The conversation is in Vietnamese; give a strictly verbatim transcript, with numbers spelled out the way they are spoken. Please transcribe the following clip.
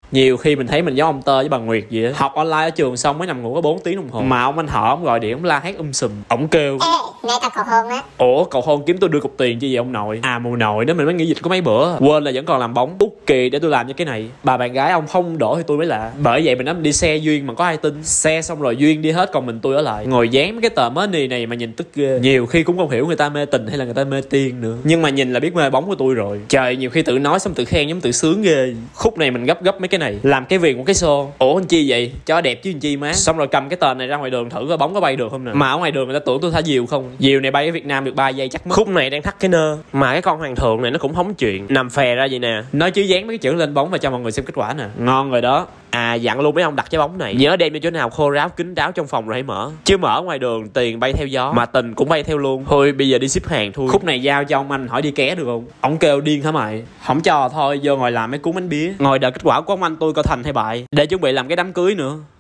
Nhiều khi mình thấy mình giống ông Tơ với bà Nguyệt vậy á. Học online ở trường xong mới nằm ngủ có bốn tiếng đồng hồ mà ông anh họ ông gọi điện ông la hét um sùm. Ổng kêu: Ê, mẹ tao cầu hôn á. Ủa cầu hôn kiếm tôi đưa cục tiền chứ gì ông nội. À mùa nội đó mình mới nghỉ dịch có mấy bữa, quên là vẫn còn làm bóng. Út kỳ để tôi làm như cái này. Bà bạn gái ông không đổ thì tôi mới lạ. Bởi vậy mình nói đi xe Duyên mà có ai tin. Xe xong rồi Duyên đi hết còn mình tôi ở lại ngồi dán mấy cái tờ money này mà nhìn tức ghê. Nhiều khi cũng không hiểu người ta mê tình hay là người ta mê tiên nữa, nhưng mà nhìn là biết mê bóng của tôi rồi. Trời, nhiều khi tự nói xong tự khen giống tự sướng ghê. Khúc này mình gấp gấp mấy cái này làm cái viền một cái xô. Ủa anh chi vậy cho đẹp chứ anh chi má. Xong rồi cầm cái tờ này ra ngoài đường thử coi bóng có bay được không nè. Mà ở ngoài đường người ta tưởng tôi thả diều không. Diều này bay ở Việt Nam được ba giây chắc mất. Khúc này đang thắt cái nơ mà cái con hoàng thượng này nó cũng hóng chuyện nằm phè ra vậy nè. Nói chứ dán mấy cái chữ lên bóng và cho mọi người xem kết quả nè. Ngon rồi đó. À dặn luôn mấy ông đặt trái bóng này nhớ đem cho chỗ nào khô ráo kín đáo trong phòng rồi hãy mở, chứ mở ngoài đường tiền bay theo gió mà tình cũng bay theo luôn. Thôi bây giờ đi ship hàng thôi. Khúc này giao cho ông anh hỏi đi ké được không. Ổng kêu điên hả mày, không cho thôi vô ngồi làm mấy cuốn bánh bía, ngồi đợi kết quả của ông anh tôi coi thành hay bại để chuẩn bị làm cái đám cưới nữa.